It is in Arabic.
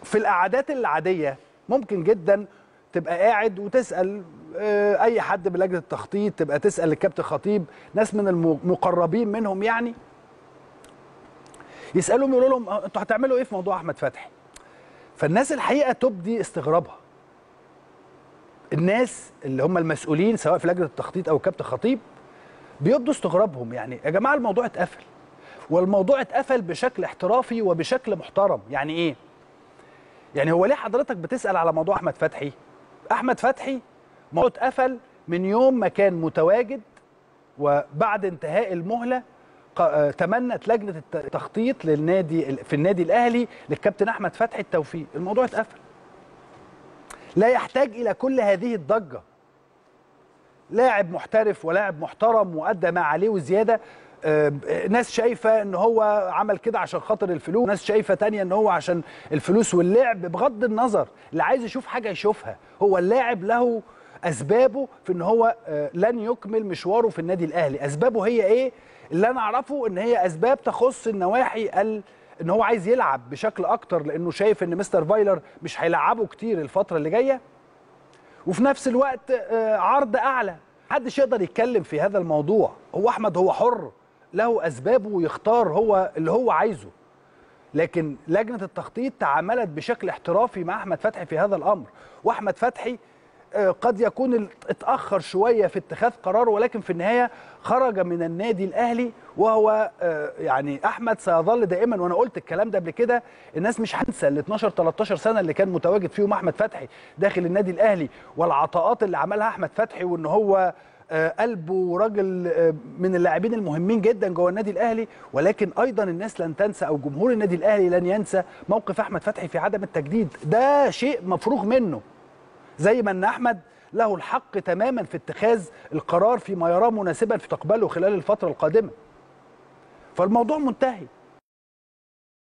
في القعدات العاديه ممكن جدا تبقى قاعد وتسال اي حد بلجنه التخطيط، تبقى تسال الكابتن خطيب، ناس من المقربين منهم يعني، يسالهم يقولوا لهم انتوا هتعملوا ايه في موضوع احمد فتحي؟ فالناس الحقيقه تبدي استغرابها. الناس اللي هم المسؤولين سواء في لجنه التخطيط او الكابتن خطيب بيبدوا استغرابهم. يعني يا جماعه الموضوع اتقفل، والموضوع اتقفل بشكل احترافي وبشكل محترم. يعني ايه؟ يعني هو ليه حضرتك بتسال على موضوع احمد فتحي؟ احمد فتحي موضوع اتقفل من يوم ما كان متواجد، وبعد انتهاء المهله تمنت لجنه التخطيط للنادي في النادي الاهلي للكابتن احمد فتحي التوفيق. الموضوع اتقفل، لا يحتاج الى كل هذه الضجه. لاعب محترف ولاعب محترم وادى ما عليه وزياده. ناس شايفه ان هو عمل كده عشان خاطر الفلوس، ناس شايفه تانية ان هو عشان الفلوس واللعب. بغض النظر، اللي عايز يشوف حاجه يشوفها. هو اللاعب له اسبابه في ان هو لن يكمل مشواره في النادي الاهلي. اسبابه هي ايه؟ اللي انا اعرفه ان هي اسباب تخص النواحي ان هو عايز يلعب بشكل اكتر، لانه شايف ان مستر فايلر مش هيلعبه كتير الفتره اللي جايه، وفي نفس الوقت عرض اعلى. محدش يقدر يتكلم في هذا الموضوع. هو احمد هو حر، له اسبابه ويختار هو اللي هو عايزه. لكن لجنه التخطيط تعاملت بشكل احترافي مع احمد فتحي في هذا الامر. واحمد فتحي قد يكون اتاخر شويه في اتخاذ قراره، ولكن في النهايه خرج من النادي الاهلي. وهو يعني احمد سيظل دائما، وانا قلت الكلام ده قبل كده، الناس مش هتنسى ال 12 13 سنه اللي كان متواجد فيهم احمد فتحي داخل النادي الاهلي، والعطاءات اللي عملها احمد فتحي، وان هو قلبه راجل من اللاعبين المهمين جدا جوه النادي الاهلي. ولكن ايضا الناس لن تنسى، او جمهور النادي الاهلي لن ينسى موقف احمد فتحي في عدم التجديد. ده شيء مفروغ منه، زي ما ان احمد له الحق تماما في اتخاذ القرار فيما يراه مناسبا في تقبله خلال الفتره القادمه. فالموضوع منتهي.